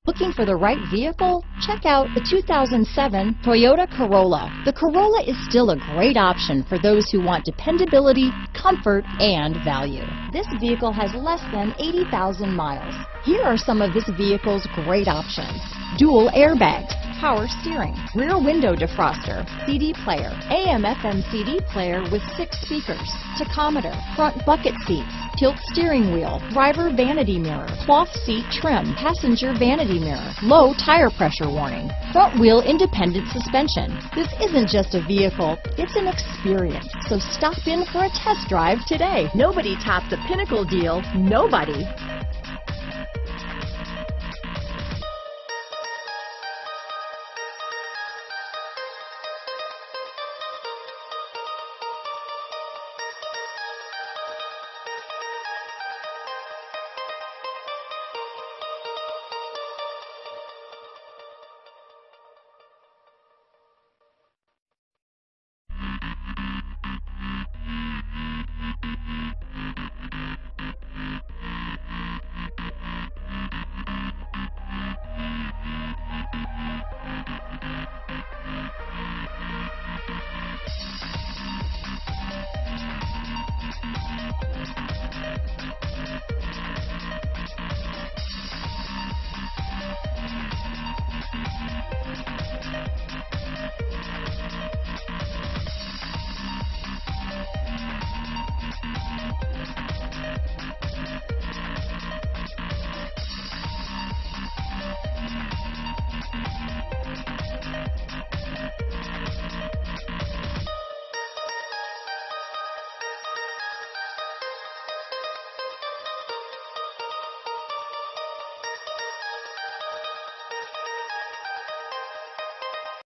Looking for the right vehicle? Check out the 2007 Toyota Corolla. The Corolla is still a great option for those who want dependability, comfort, and value. This vehicle has less than 80,000 miles. Here are some of this vehicle's great options: dual airbags, power steering, rear window defroster, CD player, AM/FM CD player with 6 speakers, tachometer, front bucket seats, tilt steering wheel, driver vanity mirror, cloth seat trim, passenger vanity mirror, low tire pressure warning, front wheel independent suspension. This isn't just a vehicle, it's an experience. So stop in for a test drive today. Nobody topped the Pinnacle deal, nobody.